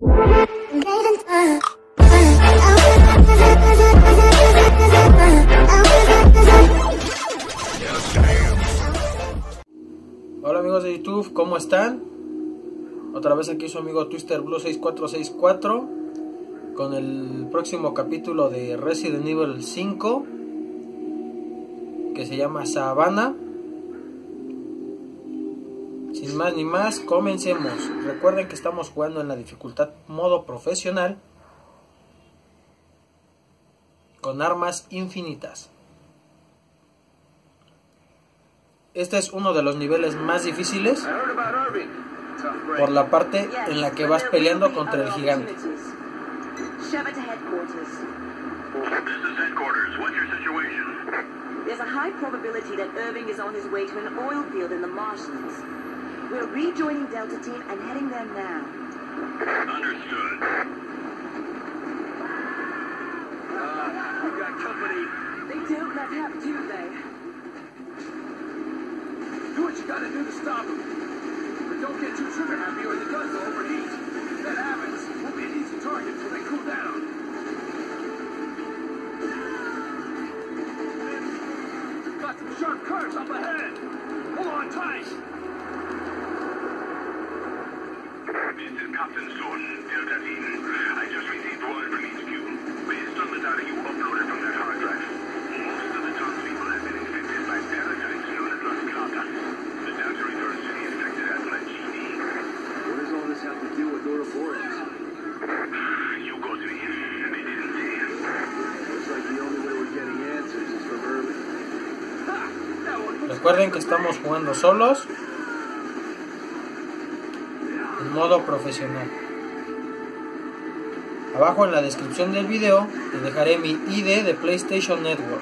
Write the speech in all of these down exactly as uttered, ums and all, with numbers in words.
Hola amigos de YouTube, ¿cómo están? Otra vez aquí su amigo Twister Blue seis cuatro seis cuatro con el próximo capítulo de Resident Evil cinco, que se llama Savannah. Sin más ni más, comencemos. Recuerden que estamos jugando en la dificultad modo profesional con armas infinitas. Este es uno de los niveles más difíciles por la parte en la que vas peleando contra el gigante. There's a high probability that Irving is on his way to an oil field in the Martians. We're rejoining Delta Team and heading there now. Understood. Uh, we got company. They don't let up, do they? Do what you gotta do to stop them. But don't get too trigger happy or the guns will overheat. If that happens, we'll be an easy target until they cool down. Got some sharp curves up ahead. Hold on tight. This is Captain Stone, Delta Team. I just received word from H Q. Based on the data you uploaded from that hard drive, most of the townspeople have been infected by parasites known as Las Clatas. The Delta refers to the infected as my G D. What does all this have to do with Ouroboros? You go to him. They didn't say it. Looks like the only way we're getting answers is from Irving. Recuerden que estamos jugando solos en modo profesional. Abajo en la descripción del video te dejaré mi I D de PlayStation Network.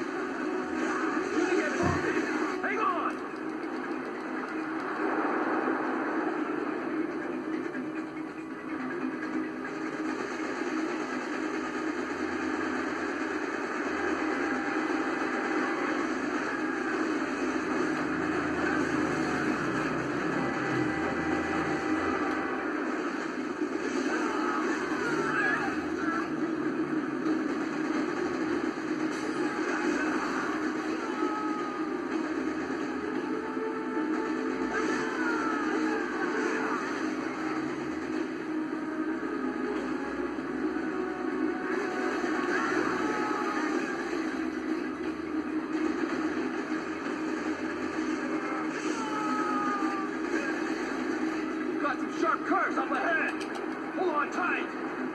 Sharp curves up ahead. Hold on tight.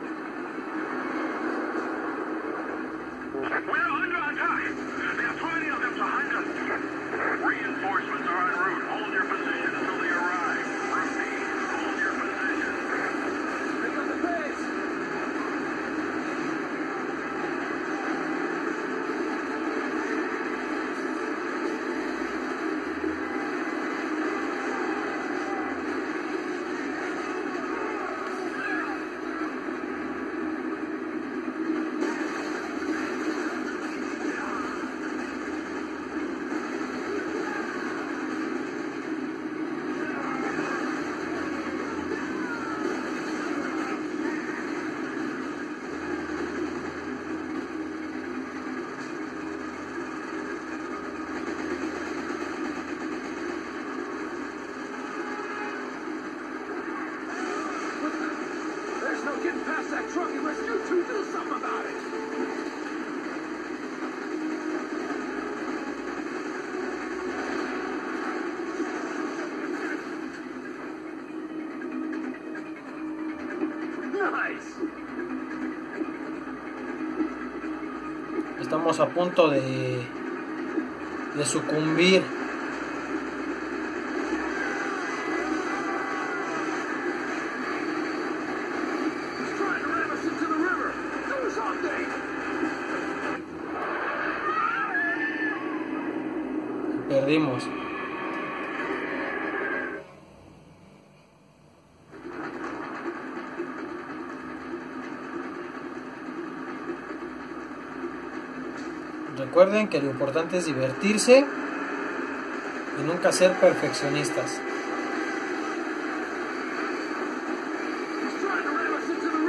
We're under attack. There are too many of them behind us. Reinforcements are en route. Hold your position until they arrive. Repeat, hold your position. Pick up the pace. Getting past that truck unless you two do something about it. Nice. Estamos a punto de, de sucumbir. Perdimos. Recuerden que lo importante es divertirse y nunca ser perfeccionistas.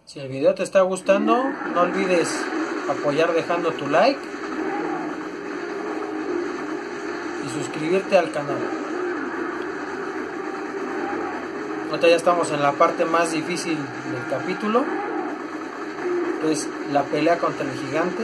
Si el video te está gustando, no olvides apoyar dejando tu like y suscribirte al canal. Ahorita ya estamos en la parte más difícil del capítulo, que es la pelea contra el gigante.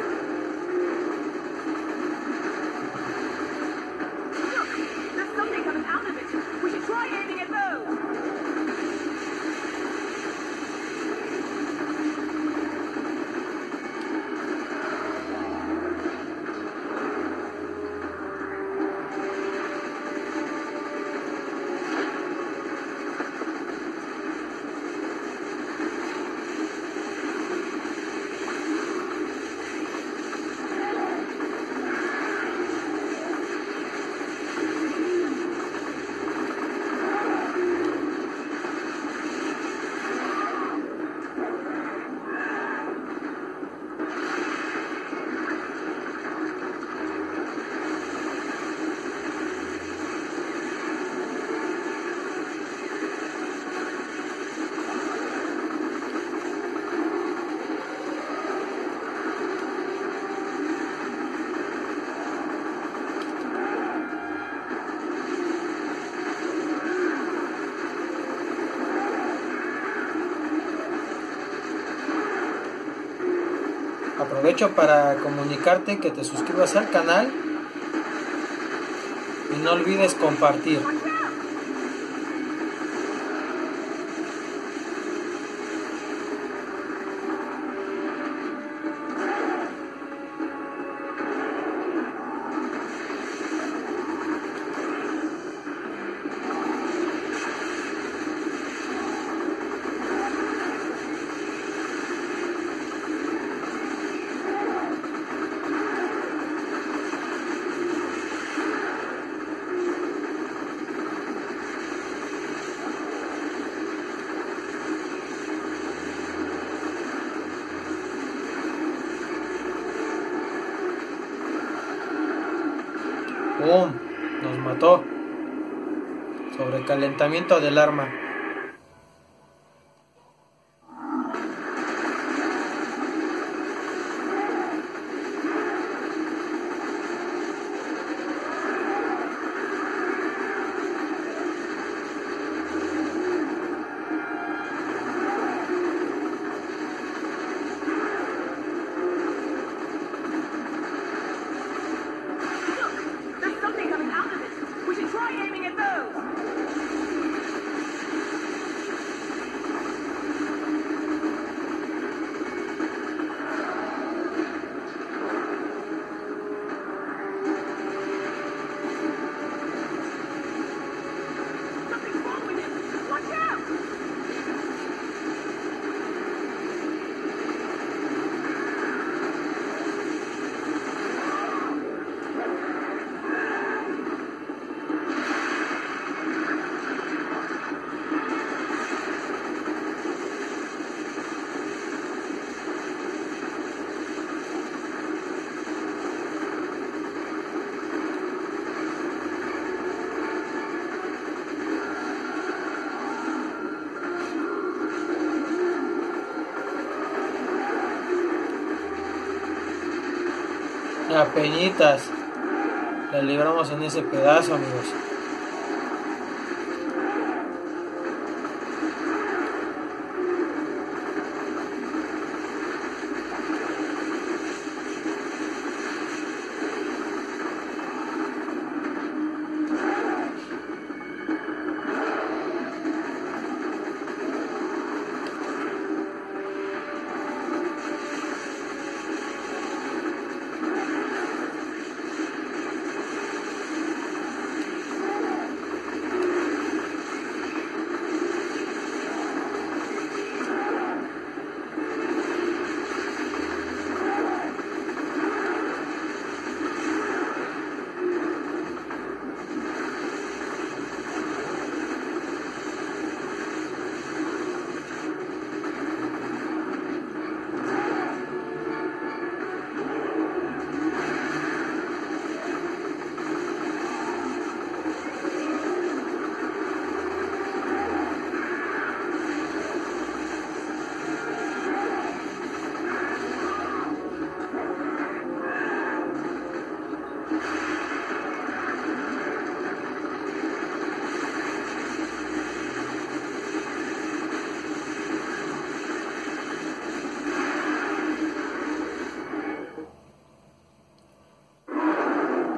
Aprovecho para comunicarte que te suscribas al canal y no olvides compartir. ¡Pum! Nos mató. Sobrecalentamiento del arma. Apeñitas la libramos en ese pedazo, amigos.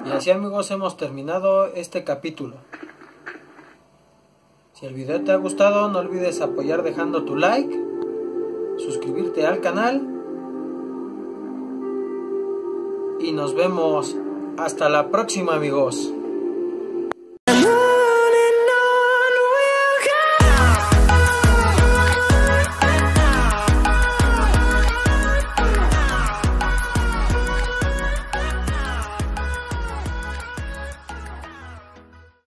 Y así, amigos, hemos terminado este capítulo. Si el video te ha gustado, no olvides apoyar dejando tu like, suscribirte al canal y nos vemos hasta la próxima, amigos.